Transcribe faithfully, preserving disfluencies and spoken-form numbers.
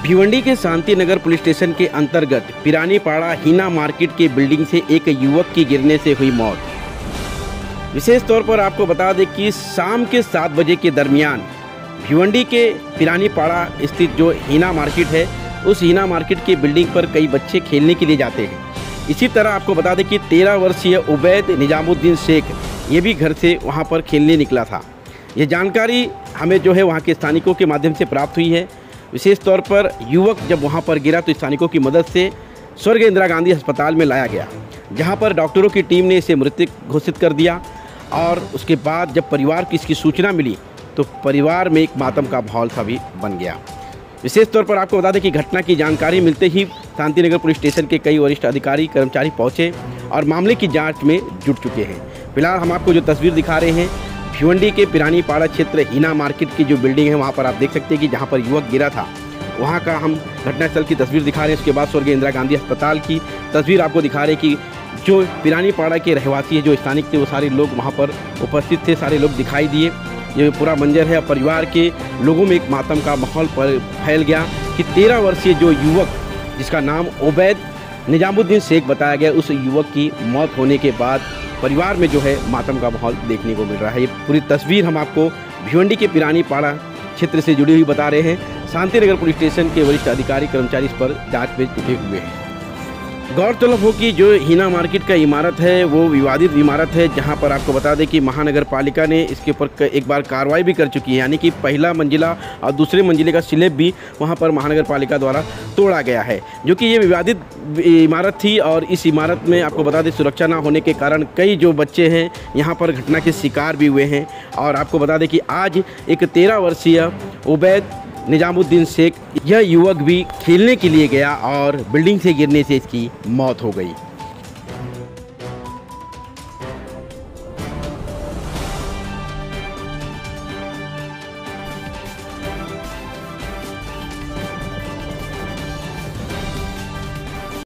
भिवंडी के Shanti Nagar police station के अंतर्गत पिरानीपाड़ा हीना मार्केट के बिल्डिंग से एक युवक की गिरने से हुई मौत। विशेष तौर पर आपको बता दें कि शाम के सात बजे के दरमियान भिवंडी के पिरानीपाड़ा स्थित जो हीना मार्केट है, उस हीना मार्केट की बिल्डिंग पर कई बच्चे खेलने के लिए जाते हैं। इसी तरह आपको बता दें कि तेरह वर्षीय उबैद निजामुद्दीन शेख ये भी घर से वहाँ पर खेलने निकला था। ये जानकारी हमें जो है वहाँ के स्थानिकों के माध्यम से प्राप्त हुई है। विशेष तौर पर युवक जब वहाँ पर गिरा तो स्थानिकों की मदद से स्वर्गीय इंदिरा गांधी अस्पताल में लाया गया, जहाँ पर डॉक्टरों की टीम ने इसे मृतक घोषित कर दिया। और उसके बाद जब परिवार को इसकी सूचना मिली तो परिवार में एक मातम का माहौल सा भी बन गया। विशेष तौर पर आपको बता दें कि घटना की जानकारी मिलते ही शांतिनगर पुलिस स्टेशन के कई वरिष्ठ अधिकारी कर्मचारी पहुंचे और मामले की जांच में जुट चुके हैं। फिलहाल हम आपको जो तस्वीर दिखा रहे हैं भिवंडी के पिरानीपाड़ा क्षेत्र हीना मार्केट की जो बिल्डिंग है, वहां पर आप देख सकते हैं कि जहां पर युवक गिरा था वहां का हम घटनास्थल की तस्वीर दिखा रहे हैं। उसके बाद स्वर्गीय इंदिरा गांधी अस्पताल की तस्वीर आपको दिखा रहे हैं कि जो पिरानीपाड़ा के रहवासी है, जो स्थानिक थे, वो सारे लोग वहाँ पर उपस्थित थे, सारे लोग दिखाई दिए। ये पूरा मंजर है। परिवार के लोगों में एक मातम का माहौल फैल गया कि तेरह वर्षीय जो युवक जिसका नाम उबैद निजामुद्दीन शेख बताया गया, उस युवक की मौत होने के बाद परिवार में जो है मातम का माहौल देखने को मिल रहा है। ये पूरी तस्वीर हम आपको भिवंडी के पिरानीपाड़ा क्षेत्र से जुड़ी हुई बता रहे हैं। शांतिनगर पुलिस स्टेशन के वरिष्ठ अधिकारी कर्मचारी इस पर जाँच में जुटे हुए हैं। गौरतलब हो कि जो हीना मार्केट का इमारत है वो विवादित इमारत है, जहां पर आपको बता दें कि महानगर पालिका ने इसके ऊपर एक बार कार्रवाई भी कर चुकी है, यानी कि पहला मंजिला और दूसरे मंजिले का स्लैब भी वहां पर महानगर पालिका द्वारा तोड़ा गया है, जो कि ये विवादित इमारत थी। और इस इमारत में आपको बता दें सुरक्षा ना होने के कारण कई जो बच्चे हैं यहाँ पर घटना के शिकार भी हुए हैं। और आपको बता दें कि आज एक तेरह वर्षीय उबैद निजामुद्दीन शेख यह युवक भी खेलने के लिए गया और बिल्डिंग से गिरने से इसकी मौत हो गई।